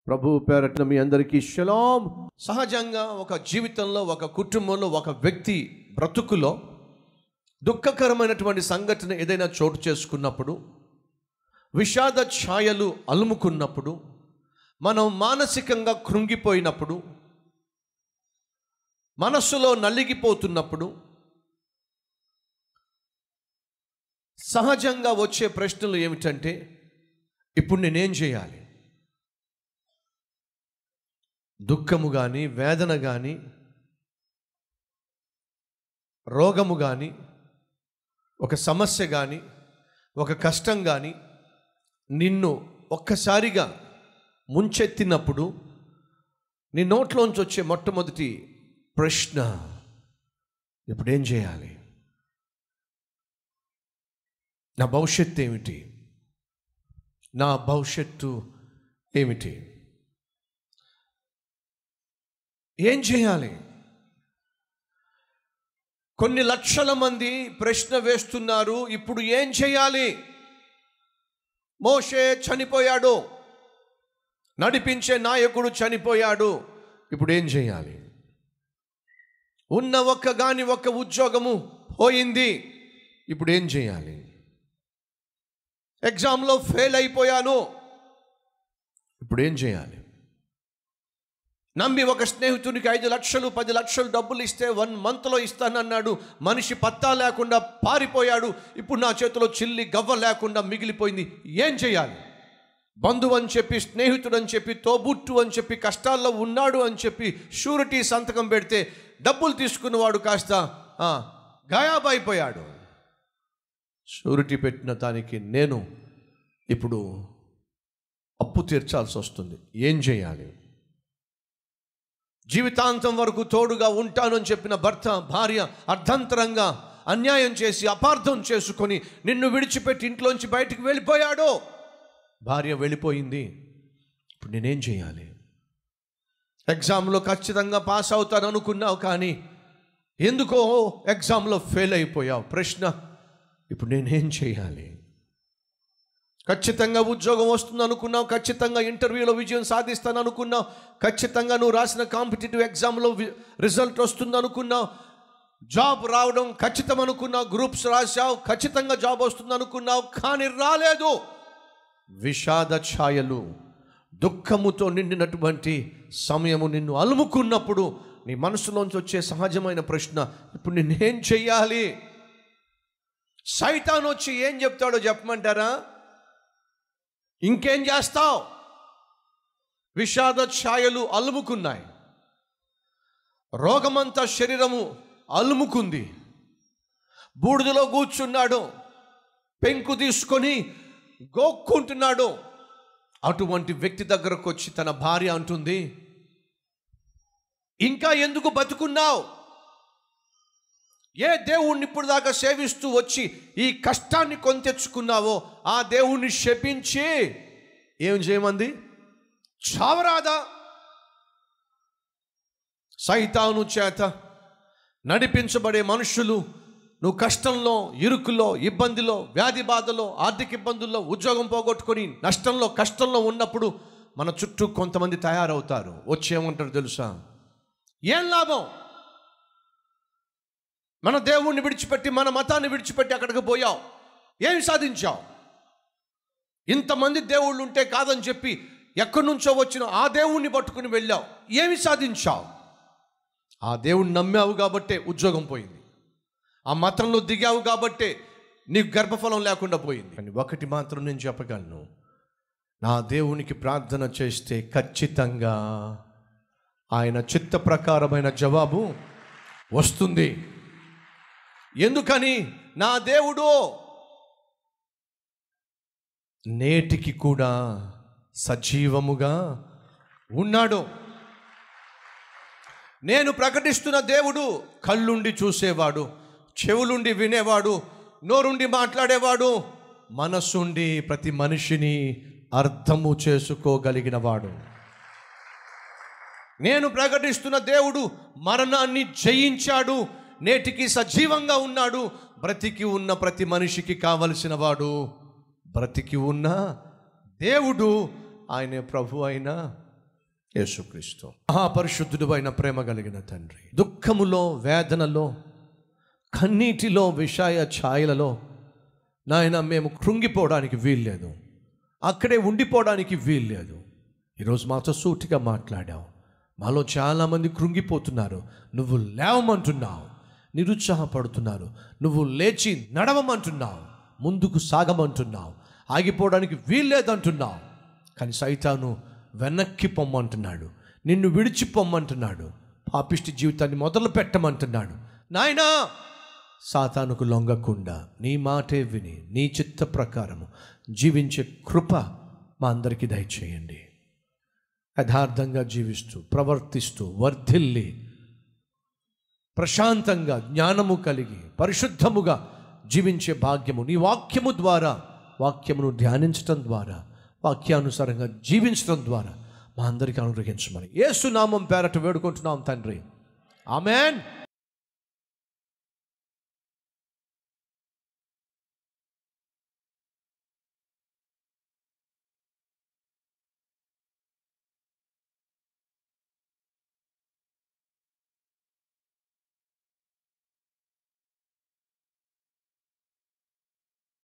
ప్రభువు పేరట మీ అందరికీ షలాం. సహజంగా ఒక జీవితంలో, ఒక కుటుంబంలో, ఒక వ్యక్తి బ్రతుకులో దుఃఖకరమైనటువంటి సంఘటన ఏదైనా చోటు చేసుకున్నప్పుడు, విషాద ఛాయలు అలుముకున్నప్పుడు, మనం మానసికంగా కృంగిపోయినప్పుడు, మనస్సులో నలిగిపోతున్నప్పుడు సహజంగా వచ్చే ప్రశ్నలు ఏమిటంటే, ఇప్పుడు నేనేం చేయాలి? దుఃఖము కానీ, వేదన కానీ, రోగము కానీ, ఒక సమస్య కానీ, ఒక కష్టం కానీ నిన్ను ఒక్కసారిగా ముంచెత్తినప్పుడు నీ నోట్లోంచి వచ్చే మొట్టమొదటి ప్రశ్న, ఇప్పుడేం చేయాలి? నా భవిష్యత్తు ఏమిటి? నా భవిష్యత్తు ఏమిటి? ఏం చేయాలి? కొన్ని లక్షల మంది ప్రశ్న వేస్తున్నారు, ఇప్పుడు ఏం చేయాలి? మోషే చనిపోయాడు, నడిపించే నాయకుడు చనిపోయాడు, ఇప్పుడు ఏం చేయాలి? ఉన్న ఒక్క ఉద్యోగము పోయింది, ఇప్పుడు ఏం చేయాలి? ఎగ్జామ్లో ఫెయిల్ అయిపోయాను, ఇప్పుడు ఏం చేయాలి? నమ్మి ఒక స్నేహితునికి 5 లక్షలు 10 లక్షలు డబ్బులు ఇస్తే 1 మంత్లో ఇస్తానన్నాడు, మనిషి పత్తా లేకుండా పారిపోయాడు, ఇప్పుడు నా చేతిలో చిల్లి గవ్వ లేకుండా మిగిలిపోయింది, ఏం చేయాలి? బంధువు అని చెప్పి, స్నేహితుడు అని చెప్పి, తోబుట్టు అని చెప్పి, కష్టాల్లో ఉన్నాడు అని చెప్పి షూరిటీ సంతకం పెడితే డబ్బులు తీసుకున్నవాడు కాస్త గాయాబైపోయాడు. షూరిటీ పెట్టిన దానికి నేను ఇప్పుడు అప్పు తీర్చాల్సి వస్తుంది, ఏం చేయాలి? జీవితాంతం వరకు తోడుగా ఉంటాను అని చెప్పిన భర్త, భార్య అర్ధంతరంగా అన్యాయం చేసి అపార్థం చేసుకొని నిన్ను విడిచిపెట్టి ఇంట్లోంచి బయటికి వెళ్ళిపోయాడు. భార్య వెళ్ళిపోయింది, ఇప్పుడు నేనేం చేయాలి? ఎగ్జామ్లో ఖచ్చితంగా పాస్ అవుతాను అనుకున్నావు, కానీ ఎందుకో ఎగ్జామ్లో ఫెయిల్ అయిపోయావు. ప్రశ్న, ఇప్పుడు నేనేం చేయాలి? ఖచ్చితంగా ఉద్యోగం వస్తుంది అనుకున్నావు, ఖచ్చితంగా ఇంటర్వ్యూలో విజయం సాధిస్తాను అనుకున్నావు, ఖచ్చితంగా నువ్వు రాసిన కాంపిటేటివ్ ఎగ్జామ్లో రిజల్ట్ వస్తుంది అనుకున్నావు, జాబ్ రావడం ఖచ్చితం అనుకున్నావు, గ్రూప్స్ రాశావు, ఖచ్చితంగా జాబ్ వస్తుంది అనుకున్నావు, కానీ రాలేదు. విషాద ఛాయలు, దుఃఖముతో నిండినటువంటి సమయము నిన్ను అలుముకున్నప్పుడు నీ మనసులోంచి వచ్చే సహజమైన ప్రశ్న, ఇప్పుడు నేనేం చెయ్యాలి? సైతాన్ వచ్చి ఏం చెప్తాడో చెప్పమంటారా? ఇంకేం చేస్తావు? విషాద ఛాయలు అలుముకున్నాయి, రోగమంతా శరీరము అలుముకుంది, బూడిదలో కూర్చున్నాడు, పెంకు తీసుకొని గోక్కుంటున్నాడు. అటువంటి వ్యక్తి దగ్గరకు వచ్చి తన భార్య అంటుంది, ఇంకా ఎందుకు బతుకున్నావు? ఏ దేవుణ్ణి ఇప్పుడు దాకా సేవిస్తూ వచ్చి ఈ కష్టాన్ని కొని తెచ్చుకున్నావో ఆ దేవుణ్ణి శపించి ఏం చేయమంది? చావరాదా? సైతాను చేత నడిపించబడే మనుషులు, నువ్వు కష్టంలో, ఇరుకులో, ఇబ్బందిలో, వ్యాధి బాధలో, ఆర్థిక ఇబ్బందుల్లో, ఉద్యోగం పోగొట్టుకొని నష్టంలో, కష్టంలో ఉన్నప్పుడు మన చుట్టూ కొంతమంది తయారవుతారు. వచ్చి ఏమంటారు తెలుసా? ఏం లాభం? మన దేవుణ్ణి విడిచిపెట్టి, మన మతాన్ని విడిచిపెట్టి అక్కడికి పోయావు, ఏమి సాధించావు? ఇంతమంది దేవుళ్ళు ఉంటే కాదని చెప్పి ఎక్కడి నుంచో వచ్చిన ఆ దేవుణ్ణి పట్టుకుని వెళ్ళావు, ఏమి సాధించావు? ఆ దేవుణ్ణి నమ్మావు కాబట్టే ఉద్యోగం పోయింది, ఆ మతంలో దిగావు కాబట్టే నీకు గర్భఫలం లేకుండా పోయింది. కానీ ఒకటి మాత్రం నేను చెప్పగలను, నా దేవునికి ప్రార్థన చేస్తే ఖచ్చితంగా ఆయన చిత్త ప్రకారమైన జవాబు వస్తుంది. ఎందుకని? నా దేవుడు నేటికి కూడా సజీవముగా ఉన్నాడు. నేను ప్రకటిస్తున్న దేవుడు కళ్ళుండి చూసేవాడు, చెవులుండి వినేవాడు, నోరుండి మాట్లాడేవాడు, మనసుండి ప్రతి మనిషిని అర్థము చేసుకోగలిగినవాడు. నేను ప్రకటిస్తున్న దేవుడు మరణాన్ని జయించాడు, నేటికి సజీవంగా ఉన్నాడు, బ్రతికి ఉన్న ప్రతి మనిషికి కావలసిన వాడు, బ్రతికి ఉన్న దేవుడు ఆయనే ప్రభు అయిన యేసుక్రీస్తు. మహాపరిశుద్ధుడు అయిన ప్రేమ కలిగిన తండ్రి, దుఃఖములో, వేదనలో, కన్నీటిలో, విషయ ఛాయలలో నాయన మేము కృంగిపోవడానికి వీల్లేదు, అక్కడే ఉండిపోవడానికి వీల్లేదు. ఈరోజు మాతో సూటిగా మాట్లాడావు. మాలో చాలామంది కృంగిపోతున్నారు, నువ్వు లేవమంటున్నావు. నిరుత్సాహపడుతున్నారు, నువ్వు లేచి నడవమంటున్నావు, ముందుకు సాగమంటున్నావు, ఆగిపోవడానికి వీల్లేదంటున్నావు. కానీ సైతాను వెనక్కి పొమ్మంటున్నాడు, నిన్ను విడిచిపోమ్మంటున్నాడు, పాపిష్టి జీవితాన్ని మొదలు పెట్టమంటున్నాడు. నాయనా, సాతానుకు లొంగకుండా నీ మాటే విని నీ చిత్త ప్రకారము జీవించే కృప మా అందరికీ దయచేయండి. యథార్థంగా జీవిస్తూ, ప్రవర్తిస్తూ, వర్ధిల్లి, ప్రశాంతంగా, జ్ఞానము కలిగి, పరిశుద్ధముగా జీవించే భాగ్యము నీ వాక్యము ద్వారా, వాక్యమును ధ్యానించటం ద్వారా, వాక్యానుసారంగా జీవించడం ద్వారా మా అందరికీ అనుగ్రహించమని యేసు నామం పేరట వేడుకుంటున్నాం తండ్రి. ఆమెన్.